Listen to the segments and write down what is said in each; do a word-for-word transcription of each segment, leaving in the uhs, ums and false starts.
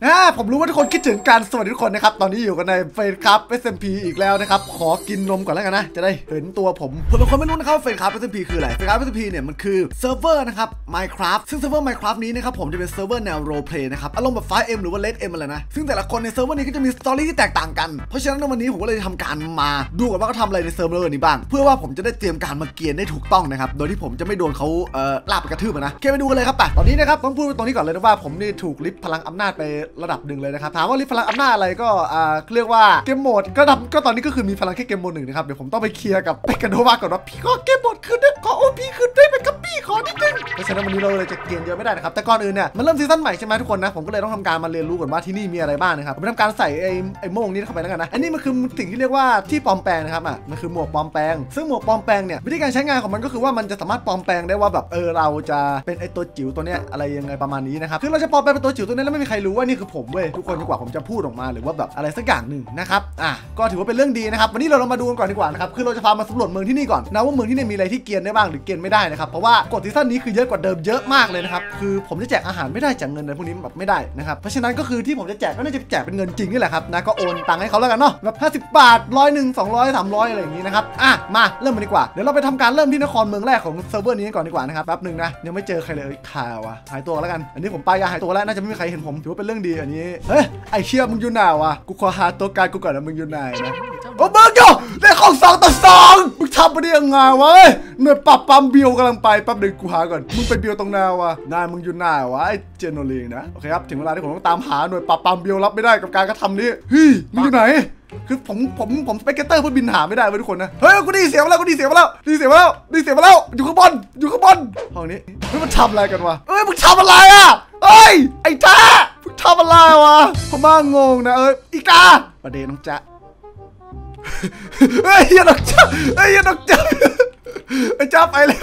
อ่าผมรู้ว่าทุกคนคิดถึงการสวัสดีทุกคนนะครับตอนนี้อยู่กันในเฟซครับ เอส เอ็ม พี อีกแล้วนะครับขอกินนมก่อนแล้วกันนะจะได้เห็นตัวผมเผื่อบางคนไม่รู้นะครับเฟซครับ เอส เอ็ม พี คืออะไรเฟซครับ เอส เอ็ม พี เนี่ยมันคือเซิร์ฟเวอร์นะครับ Minecraft ซึ่งเซิร์ฟเวอร์ Minecraft นี้นะครับผมจะเป็นเซิร์ฟเวอร์แนว role play นะครับอารมณ์แบบ ไฟว์ เอ็ม หรือว่า Red M อะไรนะซึ่งแต่ละคนในเซิร์ฟเวอร์นี้ก็จะมีสตอรี่ที่แตกต่างกันเพราะฉะนั้นในวันนี้ผมก็เลยทำการมาดูก่อนว่าเขาทำอะไรในเซิร์ฟเวอร์นี้บ้างเพื่อว่าผมจะได้เตรียมการมาเกียนได้ถูกต้องนะครับโดยที่ผมจะไม่โดนเขาเอ่อลากไปกระทืบนะโอเคไปดูกันเลยครับป่ะตอนนี้นะครับต้องพูดตรงนี้ก่อนเลยนะว่าผมนี่ถูกลิฟต์พลังอำนาจไประดับหนึ่งเลยนะครับถามว่าลิฟต์พลังอำนาจอะไรก็อ่าเรียกว่าเกมโหมดก็ทำก็ตอนนี้ก็คือมีพลังแค่เกมโหมดหนึ่งนะครับเดี๋ยวผมต้องไปเคลียร์กับเปกาโนวาก่อนว่าพี่ขอเกมโหมดคืนได้ขอโอพีคืนได้ไหมครับพี่ขอนิดนึงเพราะฉะนั้นวันนี้เราเลยจะเกียนเยอะไม่ได้นะครับแต่ก่อนอื่นเนี่ยมันเริ่มซีซั่นใหม่ใช่ไหมทุกคนนะผมก็เลยต้องทำการมาเรียนรู้ก่อนว่าที่นี่มีอะไรบ้างนะครับผมทำการใส่ไอ้ไอ้โม่งนี้เข้าไปแล้วกันนะอันนี้มันคือสิ่งที่เรียกว่าที่ปลอมแปลงนะครับอ่ะมันคือหมวกปลอมแปลงซึ่งหมวกปลอมแปลงเนี่ยวิธีการใช้งานของมันก็คือว่ามันจะสามารถปลอมแปลงได้ว่าแบบเออเราจะเป็นไอ้ตัวจิ๋วตัวเนี้ยอะไรยังไงประมาณนี้นะครับคือเราจะปลอมแปลงเป็นตัวจิ๋วตัวนี้แล้วไม่มีใครรู้ว่านี่คือผมเว้ยทุกคนดีกว่าผมจะพูดออกมาหรือว่าแบบอะไรสักอย่างหนึ่งนะครับอ่ะก็ถือว่าเป็นเรื่องดีนะครับวันนี้เราลองมาดูกันก่อนดีกว่านะครับคือเราจะพามาสำรวจเมืองที่นี่ก่อนนะว่าเมืองที่นี่มีอะไรที่เกียนได้บ้างหรือเกียนไม่ได้นะครับเพราะว่ากฎซีซั่นนี้คือเยอะกว่าเดิมเยอะมากเลยนะครับคือผมจะแจกอาหารไม่ได้แจกเงินอะไรพวกนี้แบบไม่ได้นะครับเพราะฉะนั้นก็คือที่ผมจะแจกก็น่าจะแจกเป็นเงินจริงนี่แหละครับนะก็โอนตังค์ให้เขาแล้วกันเนาะแบบห้าสิบบาทร้อยหนึ่งสองร้อยสามร้อยอะไรอย่างนี้นะครับอ่ะมาเริ่มกันดีกว่าเดี๋ยวเราไปทำการเริ่มที่นครเมืองแรกของเซิร์ฟเวอร์นี้ก่อนดีกว่านะครับแป๊บหนึ่งนะยังไม่เจอใครเลยข่าวอะหายตัวแล้วกันอันนี้ผมปายาหายตัวแล้วน่าจะไม่มีใครเห็นผมถือว่าเป็นเรื่องดีอันนี้เฮ้ยไอเชี่ยมึงอยู่ไหนวะกูขอหาตัวการกูก่อนนะมึงอยู่ไหนนะโอ้มึงอยู่ได้ของสองต่อสองมึงทำไปได้ยังไงวะหน่วยปรับปั๊มเบียวกำลังไปแป๊บหนึ่งกูหาก่อนมึงเป็นเบียวตรงนาวะนายมึงอยู่ไหนวะไอเจโนลีนะโอเคครับถึงเวลาที่ผมต้องตามหาหน่วยปรับปั๊มเบียวรับไม่ได้กับการกระทำนี้เฮ้ยมึงอยู่ไหนคือผมผมผมสเปกเตอร์เพื่อบินหาไม่ได้เว้ยทุกคนนะเฮ้ยกูได้เสียงมาแล้วกูได้เสียงมาแล้วได้เสียงมาแล้วได้เสียงมาแล้วอยู่ข้างบนอยู่ข้างบนห้องนี้เฮ้ยมันทำอะไรกันวะเฮ้ยมึงทำอะไรอ่ะเฮ้ยไอ้จ้ามึงทำอะไรวะพม่างงนะเอ้ยอีกาประเด็นน้องจ๊ะเฮ้ยน้องจ๊ะเฮ้ยน้องจ๊ะไอ้จ้าไปแล้ว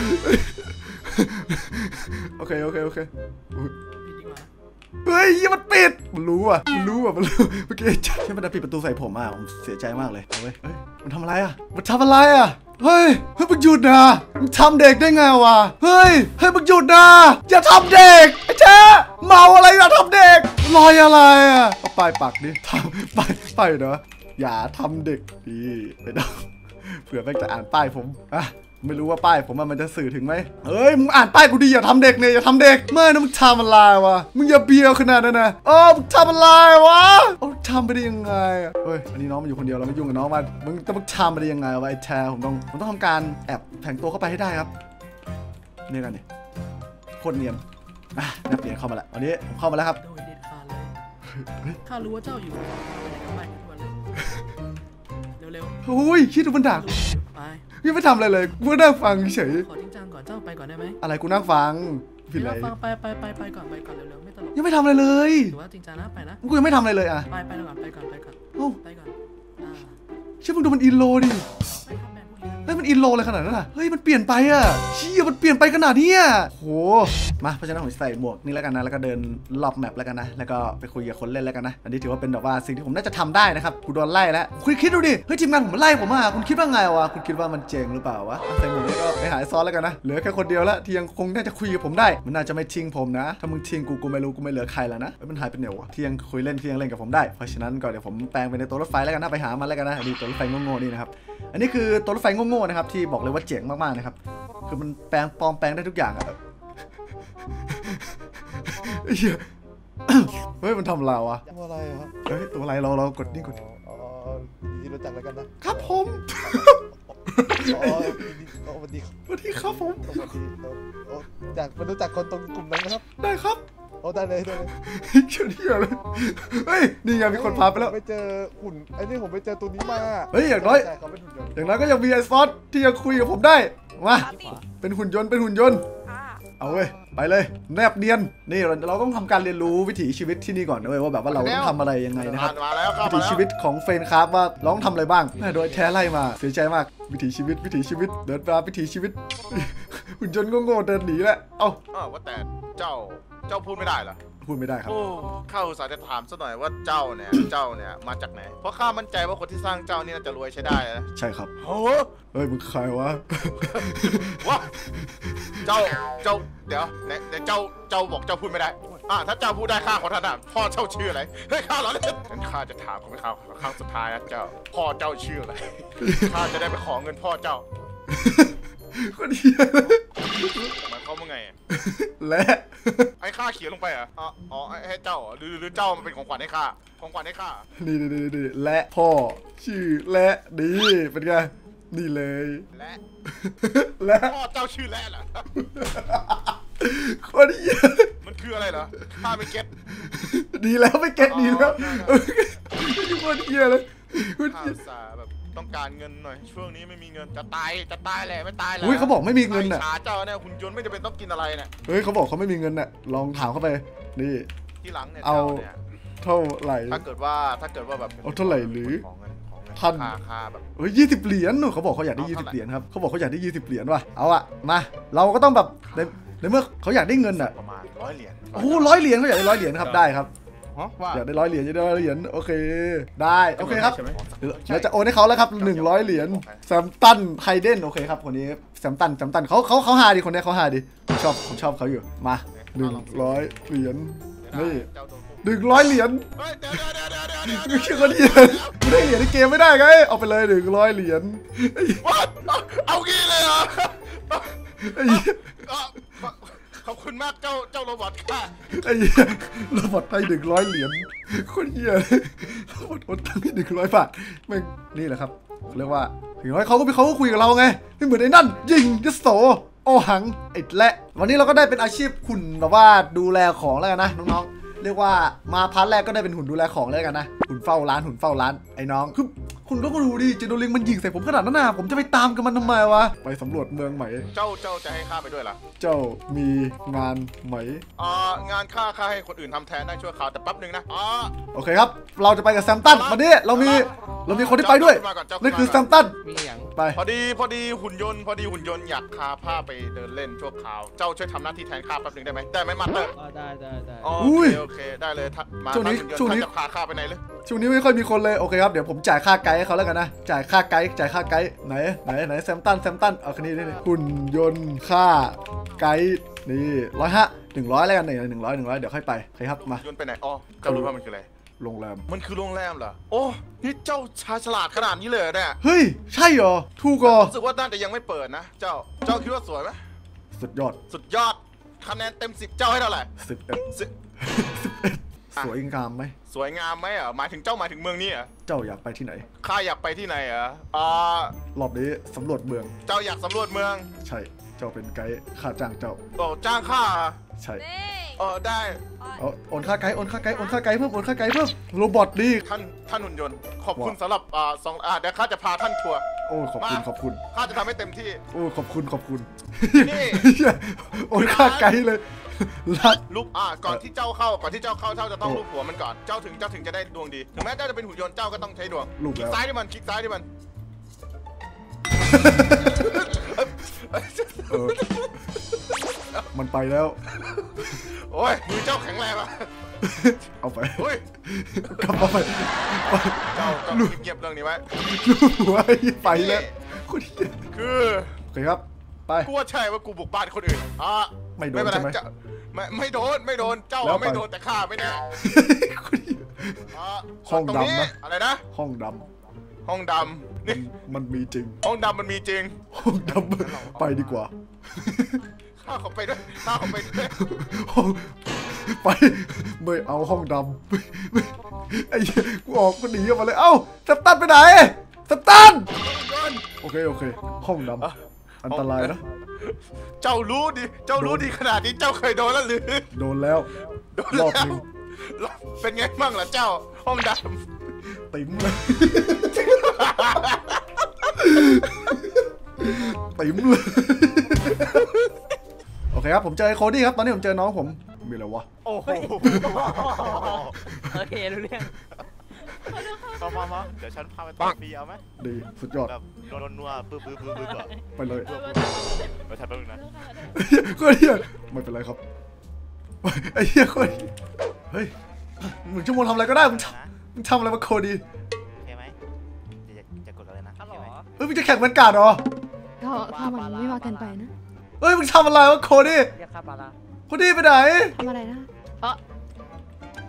โอเคโอเคโอเคเฮ้ยมันปิดมันรู้อ่ะมันรู้อ่ะมันรู้เมื่อกี้ใช่มันปิดประตูใส่ผมอ่ะผมเสียใจมากเลยเฮ้ยเฮ้ยมันทำอะไรอ่ะมันทำอะไรอ่ะเฮ้ยเฮ้ยมึงหยุดนะมึงทำเด็กได้ไงวะเฮ้ยเฮ้ยมึงหยุดนะอย่าทำเด็กไอ้เจ้าเมาอะไรอย่าทำเด็กลอยอะไรอ่ะเอาป้ายปักดิทำป้ายป้ายเนาะอย่าทำเด็กดีไปดองเผื่อแม่งจะอ่านป้ายผมอ่ะไม่รู้ว่าป้ายผมมันจะสื่อถึงไหมเฮ้ยมึงอ่านป้ายกูดีอย่าทำเด็กเนี่ยอย่าทำเด็กไม่นะมึงทำอะไรวะมึงอย่าเบียวขนาดนั้นนะโอ้มึงทำอะไรวะโอ้ทำไปได้ยังไงเฮ้ยอันนี้น้องมันอยู่คนเดียวเราไม่ยุ่งกับน้องมันมึงจะมึงทำไปได้ยังไงวะไอ้แทผมต้องผมต้องทำการแอบแฝงตัวเข้าไปให้ได้ครับนี่กันนี่โคตรเนียนอ่ะนักเรียนเข้ามาแล้ววันนี้ผมเข้ามาแล้วครับโดยเด็ดขาดเลยข้ารู้ว่าเจ้าอยู่ไปไหนก็ไปทุกวันเลยเร็วๆโอ้ยคิดดูมันด่าไปยังไม่ทำอะไรเลยกูนั่งฟังเฉยขอจริงจังก่อนเจ้าไปก่อนได้ไหมอะไรกูนั่งฟังผิดอะไรฟังไปไปไปไปก่อนไปก่อนเร็วๆไม่ตลกยังไม่ทำอะไรเลยถือว่าจริงจังนะไปนะกูยังไม่ทำอะไรเลยอ่ะไปไปก่อนไปก่อนไปก่อนโอ้ไปก่อนเชื่อมึงดูมันอินโลดิเฮ้ยมันอินโลเลยขนาดนั้นอ่ะเฮ้ยมันเปลี่ยนไปอ่ะเชี่ยมันเปลี่ยนไปขนาดนี้อ่ะโหมาเพราะฉะนั้นผมใส่หมวกนี่แล้วกันนะแล้วก็เดินรอบแมปแล้วกันนะแล้วก็ไปคุยกับคนเล่นแล้วกันนะอันนี้ถือว่าเป็นแบบว่าสิ่งที่ผมน่าจะทำได้นะครับกูโดนไล่แล้วคุณคิดดูดิเฮ้ยทีมงานผมไล่ผมอ่ะคุณคิดว่าไงวะคุณคิดว่ามันเจ๋งหรือเปล่าวะใส่หมวกแล้วก็ไปหาซอสแล้วกันนะเหลือแค่คนเดียวแล้วที่ยังคงน่าจะคุยกับผมได้มันน่าจะไม่ทิ้งผมนะถ้ามึงทิ้งกูกูไม่รู้กูไม่เหลือใครแล้วนะมันหายไปไหนวะที่ยังคุยเล่นที่ยังเล่นกับผมได้เพราะฉะนั้นก็เดี๋ยวผมแปลงไปในตัวรถไฟแล้วกันนะไปหามันแล้วกันนะนี่ตัวรถไฟโง่ๆนี่นะครับอันนี้คือตัวรถไฟโง่ๆนะครับที่บอกเลยว่าเจ๋งมากๆนะครับคือมันแปลงปลอมแปลงได้ทุกอย่างอะเฮ้ยมันทำเราอะตัวอะไรครับเฮ้ยตัวอะไรเราเรากดนี่กดอ๋อยินดีรู้จักแล้วกันนะครับผมอ๋อสวัสดีสวัสดีครับผมสวัสดีอยากมารู้จักคนตรงกลุ่มนั้นนะครับได้ครับโอ้ได้เลยได้เลยเชื่อที่อะไรเฮ้ยนี่ไงมีคนพาไปแล้วไปเจอหุ่นไอ้นี่ผมไปเจอตัวนี้มาเฮ้ยอย่างน้อยอย่างน้อยก็ยังมีไอซอสที่ยังคุยกับผมได้มาเป็นหุ่นยนต์เป็นหุ่นยนต์เอาเว้ยไปเลยแนบเนียนนี่เราต้องทำการเรียนรู้วิถีชีวิตที่นี่ก่อนนะเว้ยว่าแบบว่าเราต้องทำอะไรยังไงนะครับวิถีชีวิตของเฟนครับว่าเราต้องทำอะไรบ้างโดยแท้ไล่มาเสียใจมากวิถีชีวิตวิถีชีวิตเดินมาวิถีชีวิตหุ่นยนต์โง่ๆเดินหนีแล้วเอ้าว่าแต่เจ้าเจ้าพูดไม่ได้เหรอพูดไม่ได้ครับข้าอุตส่าห์จะถามซะหน่อยว่าเจ้าเนี่ยเจ้าเนี่ยมาจากไหนเพราะข้ามั่นใจว่าคนที่สร้างเจ้านี่น่าจะรวยใช้ได้นะใช่ครับโอ้เฮ้ยมึงใครวะวะเจ้าเจ้าเดี๋ยวเดี๋ยวเจ้าเจ้าบอกเจ้าพูดไม่ได้อ่ะถ้าเจ้าพูดได้ข้าขอถามพ่อเจ้าชื่ออะไรเฮ้ยข้าเหรองั้นข้าจะถามของข้าครั้งสุดท้ายนะเจ้าพ่อเจ้าชื่ออะไรข้าจะได้ไปขอเงินพ่อเจ้าคนเหี้ยหมายความว่าไงและไอ้ข้าเขียนลงไปอ่ะอ๋ออ๋อให้เจ้าหรือหรือเจ้ามันเป็นของขวัญให้ข้าของขวัญให้ข้านี่นี่นี่นี่และพ่อชื่อและดีเป็นไงนี่เลยและและพ่อเจ้าชื่อและเหรอคนเหี้ยมันคืออะไรเหรอข้าไม่เก็ตดีแล้วไม่เก็ตดีแล้วคนเหี้ยเลยข้าสาแบบต้องการเงินหน่อยช่วงนี้ไม่มีเงินจะตายจะตายแหละไม่ตายแล้วอุ้ยเขาบอกไม่มีเงินอ่ะขาเจ้าเนี่ยหุ่นยนต์ไม่จำเป็นต้องกินอะไรเนี่ยเฮ้ยเขาบอกเขาไม่มีเงินอ่ะลองถามเข้าไปนี่ที่หลังเนี่ยเอาเท่าไหร่ถ้าเกิดว่าถ้าเกิดว่าแบบเอาเท่าไหร่หรือท่านค่าแบบเฮ้ยยี่สิบเหรียญเขาบอกเขาอยากได้ยี่สิบเหรียญครับเขาบอกเขาอยากได้ยี่สิบเหรียญว่ะเอาอะมาเราก็ต้องแบบในในเมื่อเขาอยากได้เงินอ่ะประมาณร้อยเหรียญโอ้ร้อยเหรียญเขาอยากได้ร้อยเหรียญครับได้ครับอยากได้ร้อยเหรียญจะได้ร้อยเหรียญโอเคได้โอเคครับเราจะโอนให้เขาแล้วครับหนึ่งร้อยเหรียญแซมตันไฮเดนโอเคครับคนนี้แซมตันแซมตันเขาเขาเขาหาดิคนนี้เขาหาดิผมชอบผมชอบเขาอยู่มาหนึ่งร้อยเหรียญนี่หนึ่งร้อยเหรียญคือชื่อคนเดียวไม่ได้เหรียญในเกมไม่ได้ไงเอาไปเลยหนึ่งร้อยเหรียญเอางี้เลยเหรอขอบคุณมากเจ้าเจ้าโรบอทค่ะไอ้โรบอทไทยหนึ่งร้อยเหรียญคนเหี้ยโรบอทโอนตังค์หนึ่งร้อยบาทแม่งนี่แหละครับเรียกว่าถึงน้อยเขาก็เขาก็คุยกับเราไงไม่เหมือนไอ้นั่นยิงยโสโอหังไอ้และวันนี้เราก็ได้เป็นอาชีพหุ่นแบบว่าดูแลของแล้วกันนะน้องๆเรียกว่ามาพาร์ทแรกก็ได้เป็นหุ่นดูแลของแล้วกันนะหุ่นเฝ้าร้านหุ่นเฝ้าร้านไอ้น้องคือคุณก็ดูดิเจโนลิงมันยิงใส่ผมขนาดนั้นนะผมจะไปตามกับมันทำไมวะไปสำรวจเมืองใหม่เจ้าเจ้าจะให้ข้าไปด้วยล่ะเจ้ามีงานไหมอ่างานข้าข้าให้คนอื่นทำแทนได้ช่วยข่าวแต่แป๊บนึงนะอ๋อโอเคครับเราจะไปกับแซมตันวันนี้เรามีเรามีคนที่ไปด้วยนี่คือแซมตันมีอย่างไปพอดีพอดีหุ่นยนต์พอดีหุ่นยนต์อยากพาผ้าไปเดินเล่นชั่วคราวเจ้าช่วยทำหน้าที่แทนข้าแป๊บนึงได้ไหมได้ไหมมาเตอร์ได้ได้ได้โอเคโอเคได้เลยมาช่วงนี้ช่วงนี้จะพาข้าไปไหนเลยช่วงนี้ไม่ค่อยมีคนเลยโอเคครับเดี๋ยวผมจ่ายค่าไกด์ให้เขาแล้วกันนะจ่ายค่าไกด์จ่ายค่าไกด์ไหนไหนไหนแซมตันแซมตันเอาคันนี้นี่หุ่นยนต์ค่าไกด์นี่ร้อยห้าหนึ่งร้อยแล้วกันหนึ่งหนึ่งร้อยหนึ่งร้อยเดี๋ยวค่อยไปใครครับมายนต์ไปไหนอ๋อเจ้ารู้ว่ามันคืออะไรโรงแรมมันคือโรงแรมเหรอโอ้นี่เจ้าชาฉลาดขนาดนี้เลยเนี่ยเฮ้ยใช่เหรอถูกเหรอรู้สึกว่าน่าจะยังไม่เปิดนะเจ้าเจ้าคิดว่าสวยไหมสุดยอดสุดยอดคะแนนเต็มสิบเจ้าให้เท่าไหร่สิบเอ็ดสิบเอ็ดสวยงามไหมสวยงามไหมอ่ะหมายถึงเจ้าหมายถึงเมืองนี้อ่ะเจ้าอยากไปที่ไหนข้าอยากไปที่ไหนอ่ะอ่ารอบนี้สำรวจเมืองเจ้าอยากสำรวจเมืองใช่เจ้าเป็นไกด์ค่าจ้างเจ้าโอ้จ้างข้าใช่เออได้เอาโอนค่าไกด์โอนค่าไกด์โอนค่าไกด์เพิ่มโอนค่าไกด์เพิ่มโรบอทดีท่านท่านหุ่นยนต์ขอบคุณสำหรับอ่าสองอ่าเดี๋ยวข้าจะพาท่านทัวร์โอ้ขอบคุณขอบคุณข้าจะทำให้เต็มที่โอ้ขอบคุณขอบคุณนี่โอนค่าไกด์เลยลูกอ่าก่อนที่เจ้าเข้าก่อนที่เจ้าเข้าเจ้าจะต้องลูบหัวมันก่อนเจ้าถึงเจ้าถึงจะได้ดวงดีถึงแม้เจ้าจะเป็นหุ่นยนต์เจ้าก็ต้องใช้ดวงคลิกซ้ายที่มันคลิกซ้ายที่มันมันไปแล้วโอ้ยมือเจ้าแข็งแรงอ่ะเอาไปเฮ้ยกลับมาไปเจ้าเจ้าเก็บเรื่องนี้ไว้หัวไปแล้วคือโอเคครับไปกูว่าใช่ว่ากูบุกบ้านคนอื่นอ่ะไม่โดนใช่ไหมไม่ไม่โดนไม่โดนเจ้าไม่โดนแต่ข้าไม่แน่ห้องดำนะอะไรนะห้องดำห้องดำนี่มันมีจริงห้องดำมันมีจริงห้องดำไปดีกว่าข้าเขาไปด้วยข้าเขาไปด้วยไปไม่เอาห้องดำไอ้กูออกกูหนีออกมาเลยเอ้าสัปตันไปไหนสัปตันโอเคโอเคห้องดำอันตรายนะเจ้ารู้ดิเจ้ารู้ดีขนาดนี้เจ้าเคยโดนแล้วหรือโดนแล้วรอบนึงเป็นไงบ้างล่ะเจ้าห้องดำติ๋มเลยติ๋มเลยโอเคครับผมเจอไอ้โคดี้ครับตอนนี้ผมเจอน้องผมมีอะไรวะโอ้โหโอเครู้เรื่องมามามาเดี๋ยวฉันพาไปต่อฟรีเอาไหมดีสุดยอดแบบโดนนัวปื้อปื้อปื้อปื้อไปเลยไปทันแป๊บนึงนะโคดี้ไม่เป็นไรครับไอ้เหี้ยโคดี้เฮ้ยมึงชั่วโมงทำอะไรก็ได้มึงทำมึงทำอะไรมาโคดี้ใช่ไหมจะจะกดอะไรนะเฮ้ยมึงจะแข่งบรรยากาศเหรอก็ถ้ามันไม่ว่ากันไปนะเฮ้ยมึงทำอะไรวะโคดี้โคดี้ไปไหนทำอะไรนะเออ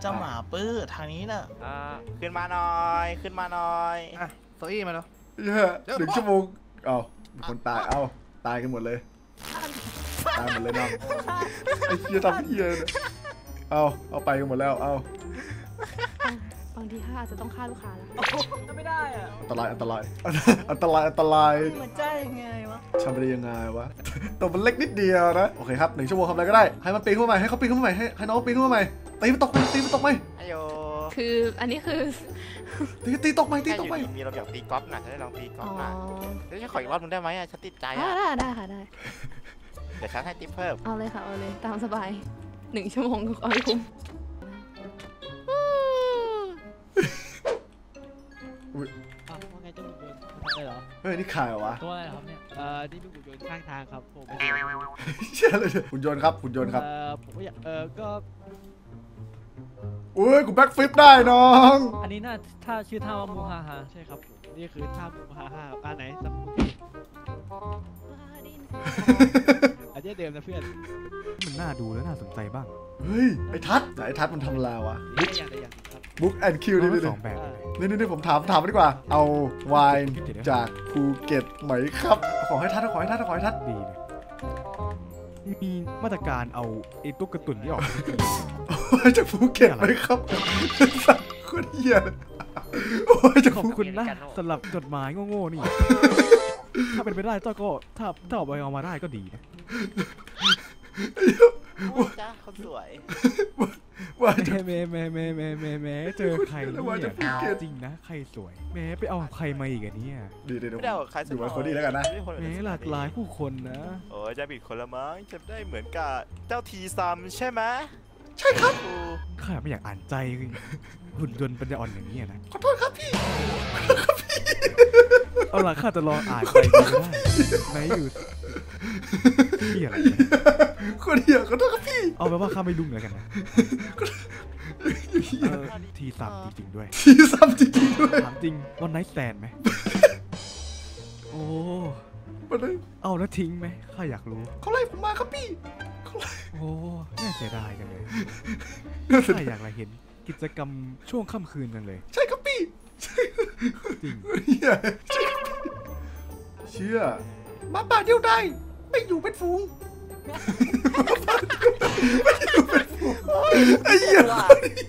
เจ้าหมาปื้อทางนี้น่ะอ่าขึ้นมาหน่อย ขึ้นมาหน่อยอ่ะโซอี้มาแล้วเหี้ยหนึ่งชั่วโมงเอามีคนตายเอาตายกันหมดเลยตายหมดเลยน้องไอ้เหี้ยทำเหี้ยเนี่ยเอาเอาไปกันหมดแล้วเอาบางทีข้าอาจจะต้องฆ่าลูกค้าแล้วไม่ได้อ่ะอันตรายอันตรายอันตรายอันตรายมันใจยังไงวะทำไปได้ยังไงวะตัวมันเล็กนิดเดียวนะโอเคครับหนึ่งชั่วโมงทำอะไรก็ได้ให้มันปีนขึ้นมาใหม่ให้เขาปีนขึ้นมาใหม่ให้ให้น้องปีนขึ้นมาใหม่ตีมันตกไหมตีมันตกไหมไอโยคืออันนี้คือตีตีตกไหมตีแค่ตอกไหมยู่ดีมีเราอยากตีกอล์ฟน่ะจะได้ลองตีกออ๋ล์อฟน่ะเดี๋ยวฉันขออีกรอบนึงได้ไหมอ่ะฉันติดใจได้อ่ะได้ได้ค่ะได้เดี๋ยวฉันให้ติ๊บเพิ่มเอาเลยค่ะเอาเลยตามสบายหนึ่งชั่วโมงเอาให้คุ้มอ้าวว่าไงเจ้าหุ่นยนต์อะไรเหรอเฮ้ยนี่ขายเหรอวะตัวอะไรเหรอครับเนี่ย เอ่อ นี่เป็นหุ่นยนต์ข้างทางครับผมเชื่อเลยหุ่นยนต์ครับหุ่นยนต์ครับเอ่อ ผมก็อยากเอ่อ ก็อุ้ยกูแบ็คฟลิปได้น้องอันนี้น่าถ้าชื่อท่าว่ามูฮาฮาใช่ครับผม นี่คือท่ามูฮาฮาอ่าไหนสมุนอันนี้เดิมนะเพื่อนมันน่าดูและน่าสนใจบ้างเฮ้ยไอ้ทัศน์ไหนไอ้ทัศน์มันทำอะไรวะนี่อย่างใดอย่างหนึ่งครับบุ๊กแอนด์คิวนี่ทั้นี่งสองแบบนี่นี่นี่ผมถามถามมาดีกว่า เอาไวน์จากภูเก็ตไหมครับขอให้ทัศน์ขอให้ทัศน์ขอให้ทัศน์ดีเลย มีมาตรการเอาไอ้ตุ๊กกระตุนที่ออกโอ้ยจากภูเก็ตไหมครับสัตว์โคนเหี้ยโอ้ยจากขอบภูคุณนะสำหรับจดหมายโง่ๆนี่ ถ้าเป็นไปได้เจ้าก็ถ้าถ้าเอาไปเอามาได้ก็ดีนะโอ้ยจ้าคนสวยว่าจากแม่แม่แม่แม่แม่แม่เจอใครเนี่ยว่าจะภูเก็ตจริงนะใครสวยแม่ไปเอาใครมาอีกอะเนี่ยดีดีเดี๋ยวไม่ได้เอาใครอยู่กับคนนี้แล้วกันนะแม่หลากหลายผู้คนนะโอ้ยจะบิดคนละมั้งจะได้เหมือนกับเจ้าทีซัมใช่ไหมใช่ครับข้าไม่อยากอ่านใจหุ่นยนต์ปัญญาอ่อนอย่างนี้นะขอโทษครับพี่เอาล่ะข้าจะลองอ่านใจดูก็ได้ไหนอยู่ที่อะไรเนี่ยคนเหี้ยขอโทษครับพี่เอาไปนว่าข้าไม่รุ่งแล้วกันนะเออทีสามจริงๆด้วยที่ซ้ำจริงๆด้วยถามจริงวันไนท์แตนไหมโอ้มันเลยเอาแล้วทิ้งไหมข้าอยากรู้เขาไล่ผมมาครับพี่เขาไล่โอ้น่าเสียดายจังเลยน่าเสียข้าดายอยากจะเห็นกิจกรรมช่วงค่ำคืนจังเลยใช่ครับพี่จริงเหี้ยใช่ครับพี่เชื่อหมาป่าเดียวได้ไม่อยู่เป็นฝูงหมาป่าเดียวดายไม่อยู่เป็นฝูงไอ้เหี้ยเด็ด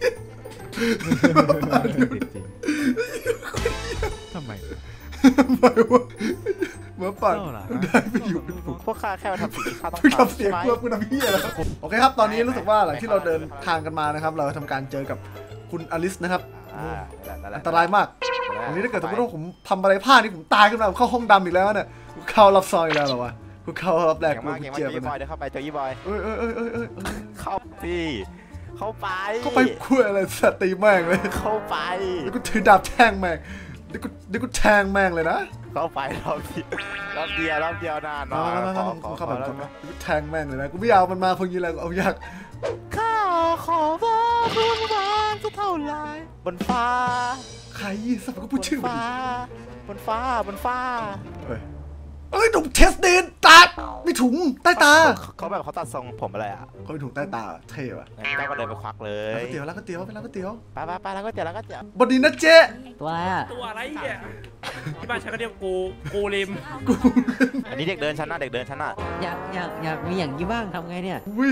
จริงทำไมหมายว่าหมาป่าเจ้าล่ะได้ไม่อยู่เป็นฝูงพวกข้าแค่มาทำสิ่งที่ข้าต้องเพิ่งทำทำเสียงใช่ไหมเพื่อคุณน้ำเหี้ยแล้วโอเคครับตอนนี้รู้สึกว่าหลังที่เราเดินทางกันมานะครับ เราทำการเจอกับคุณอลิสนะครับอ่านั่นแหละอันตรายมากวันนี้ถ้าเกิดสมมติว่าผมทำอะไรพลาดนี่ผมตายขึ้นมาผมเข้าห้องดำอีกแล้วเนี่ยกูเข้ารับซอยอีกแล้วเหรอวะกูเข้ารับแรกเก่งกูมากเก่งมากเจียบเจไปออีบอยนะเดี๋ยวเข้าไปเจออีบอยเอ้ยเอ้ยเอ้ยเอ้ยเอ้ยเข้าสิเข้าไปเข้าไปคุยอะไรสัตว์ตีแม่งเลยเข้าไปเดี๋ยวกูถือดาบแทงแม่งเดี๋ยวกูเดี๋ยวกูแทงแม่งเลยนะเข้าไปรอบเดียวรอบเดียวรอบเดียวนานมาเนาะมามาขอมาขอเข้าขแบอบ แล้วเข้าแบบเดี๋ยวกูแทงแม่งเลยนะกูไม่เอามันมาเพิ่งยีแล้วเอายากข้าขอว่าคุณวานจะเท่าไรบนฟ้าใครสัตว์ก็บพูดนชื่อมันฟ้า บนฟ้าบนฟ้าเอ้ยเอ้ยหนุ่มเทสเดนตามีถุงใต้ตาเขาแบบเขาตัดทรงผมอะไรอ่ะเขามีถุงใต้ตาเท่ว่ะงั้นเจ้าก็เดินไปควักเลร้านยก๋วยเตี๋ยวร้านก๋วยเตี๋ยวไปร้านก๋วยเตี๋ยวไปไปไปแล้วก็เดี๋ยวแล้วก็เดี๋ยวบดีนะเจ๊ตัวอะไรอ่ะตัวอะไรเนี่ยที่บ้านฉันก็เรียกกูกูเลมอันนี้เด็กเดินชั้นหน้าเด็กเดินชั้นหน้าอยากอยากอยากมีอย่างนี้บ้างทำไงเนี่ยวิ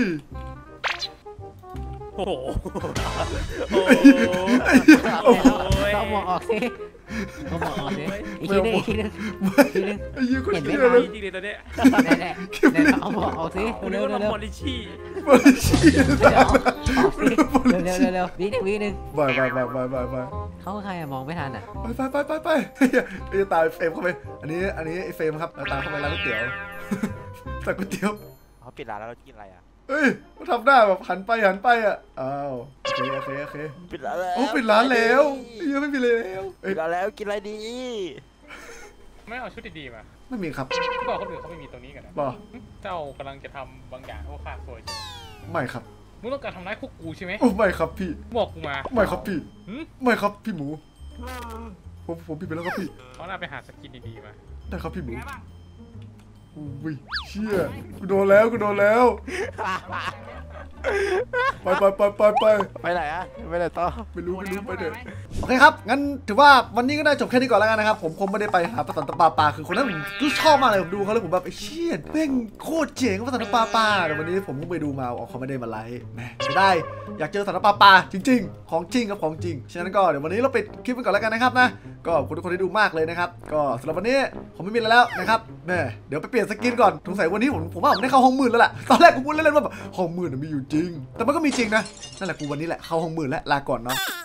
โอ้โหโอ้เอาหมวกออกสิเอาหมวกออกสิอีกทีนึงอีกทีนึงอีกทีนึงไอ้ยี่คนเห็นไหมเที่ยเลยจริงเลยตัวเนี้ยแน่แน่แน่เอาหมวกออกสิกูเร็เรียว กเร็ว่าวเร็วมอริชี่บริชีเร็วออกสิเร็วเร็วเร็วเร็ววินึงวินึงไปไปไปไปไปไปเขาใครอะมองไม่ทันอ่ะไปไปไปไปไปไอ้ตายเฟรมเข้าไปอันนี้อันนี้ไอ้เฟรมครับตามเข้าไปร้านก๋วยเตี๋ยวสั่งก๋วยเตี๋ยวเขาปิดร้านแล้วเรากินอะไรอ่ะเฮ้ยเขาทำหน้าแบบหันไปหันไปอ่ะอ้าวโอเคโอเคโอเคปิดร้านแล้วโอ้ปิดร้านแล้วยังไม่มีเลยแล้วเอ้ปิยดร้านแล้วกินอะไรดีไม่เอาชุดดีๆมาไม่มีครับบอกคนอื่นเขาไม่มีตรงนี้กันนะบอกเจ้ากำลังจะทำบางอย่างให้พวกข้าซวยใช่ไหมไม่ครับมึงต้องการทำร้ายพวกกูใช่ไหมโอ้ไม่ครับพี่บอกกูมาไม่ครับพี่หืมไม่ครับพี่หมูผมผมผิดไปแล้วครับพี่เขาน่าไปหาสกินดีๆมาได้ครับพี่หมูอุ้ยเชี่ยกูโดนแล้วกูโดนแล้วไปไปไปไปไปไปไหนอะไปไหนต่อไม่รู้ไม่รู้ไปเถอะโอเคครับงั้นถือว่าวันนี้ก็ได้จบแค่นี้ก่อนแล้วกันนะครับผมคงไม่ได้ไปหาปลาสันตะปาปาคือคนนั้นผมชอบมากเลยผมดูเขาแล้วผมแบบไอ้เชี่ยแม่งโคตรเจ๋งปลาสันตะปาปาแต่วันนี้ผมเพิ่งไปดูมาเขาไม่ได้มาไลฟ์แหมจะได้อยากเจอสันตะปาปาจริงๆของจริงกับของจริงฉะนั้นก็เดี๋ยววันนี้เราปิดคลิปกันก่อนแล้วกันนะครับนะก็ขอบคุณทุกคนที่ดูมากเลยนะครับก็สำหรับวันนี้ผมไม่มีอะไรแล้วนะครับแม่เดี๋ยวไปเปลี่ยนสกินก่อนสงสัยวันนี้ผมผมว่าผมได้เข้าห้องมืดแล้วแหละตอนแรกกูพูดเล่นๆว่าแบบห้องมืดมีอยู่จริงแต่มันก็มีจริงนะนั่นแหละกูวันนี้แหละเข้าห้องมืดแล้วลาก่อนเนาะ